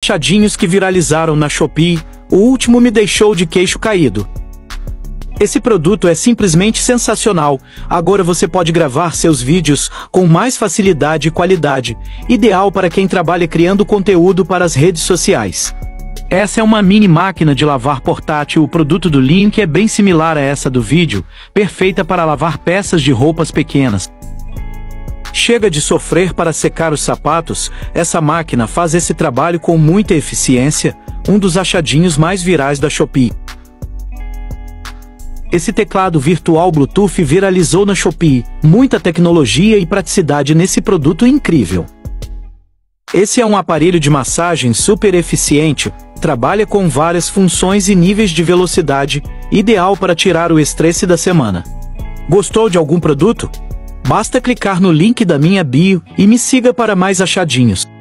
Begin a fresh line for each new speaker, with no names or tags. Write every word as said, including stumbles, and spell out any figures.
achadinhos que viralizaram na Shopee, o último me deixou de queixo caído. Esse produto é simplesmente sensacional. Agora você pode gravar seus vídeos com mais facilidade e qualidade, ideal para quem trabalha criando conteúdo para as redes sociais. Essa é uma mini máquina de lavar portátil. O produto do link é bem similar a essa do vídeo, perfeita para lavar peças de roupas pequenas. Chega de sofrer para secar os sapatos, essa máquina faz esse trabalho com muita eficiência, um dos achadinhos mais virais da Shopee. Esse teclado virtual Bluetooth viralizou na Shopee, muita tecnologia e praticidade nesse produto incrível. Esse é um aparelho de massagem super eficiente, trabalha com várias funções e níveis de velocidade, ideal para tirar o estresse da semana. Gostou de algum produto? Basta clicar no link da minha bio e me siga para mais achadinhos.